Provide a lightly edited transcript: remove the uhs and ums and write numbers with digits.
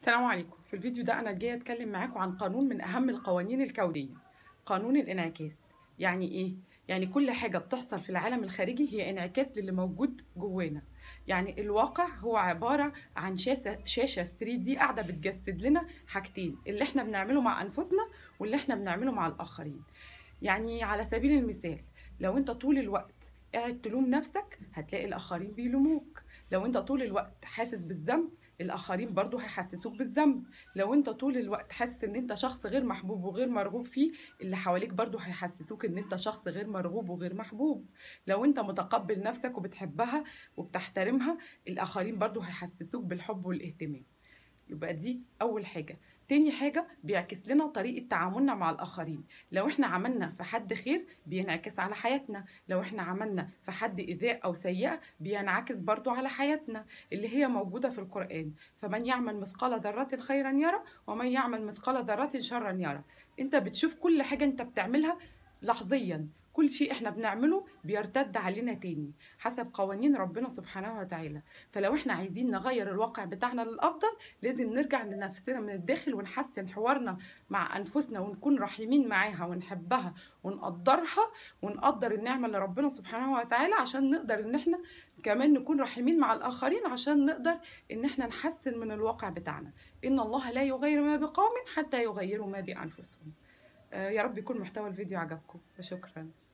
السلام عليكم. في الفيديو ده أنا جاية أتكلم معاكم عن قانون من أهم القوانين الكونية، قانون الانعكاس. يعني إيه؟ يعني كل حاجة بتحصل في العالم الخارجي هي انعكاس للي موجود جوانا. يعني الواقع هو عبارة عن شاشة 3D قاعدة بتجسد لنا حاجتين، اللي احنا بنعمله مع أنفسنا واللي احنا بنعمله مع الآخرين. يعني على سبيل المثال، لو انت طول الوقت قاعد تلوم نفسك هتلاقي الآخرين بيلوموك. لو انت طول الوقت حاسس بالذنب الآخرين برضو هيحسسوك بالذنب. لو انت طول الوقت حاسس ان انت شخص غير محبوب وغير مرغوب فيه، اللي حواليك برضو هيحسسوك ان انت شخص غير مرغوب وغير محبوب. لو انت متقبل نفسك وبتحبها وبتحترمها، الآخرين برضو هيحسسوك بالحب والاهتمام. يبقى دي أول حاجة. تاني حاجة، بيعكس لنا طريقة تعاملنا مع الآخرين. لو احنا عملنا في حد خير بينعكس على حياتنا، لو احنا عملنا في حد إيذاء أو سيئة بينعكس برضو على حياتنا، اللي هي موجودة في القرآن. فمن يعمل مثقال ذرة خيرا يرى ومن يعمل مثقال ذرة شرا يرى. انت بتشوف كل حاجة انت بتعملها لحظيا، كل شيء احنا بنعمله بيرتد علينا تاني حسب قوانين ربنا سبحانه وتعالى. فلو احنا عايزين نغير الواقع بتاعنا للأفضل لازم نرجع لنفسنا من الداخل ونحسن حوارنا مع أنفسنا ونكون رحيمين معاها ونحبها ونقدرها ونقدر النعمة اللي ربنا سبحانه وتعالى، عشان نقدر ان احنا كمان نكون رحيمين مع الآخرين، عشان نقدر ان احنا نحسن من الواقع بتاعنا. إن الله لا يغير ما بقوم حتى يغيروا ما بأنفسهم. يا رب يكون محتوى الفيديو عجبكم وشكرا.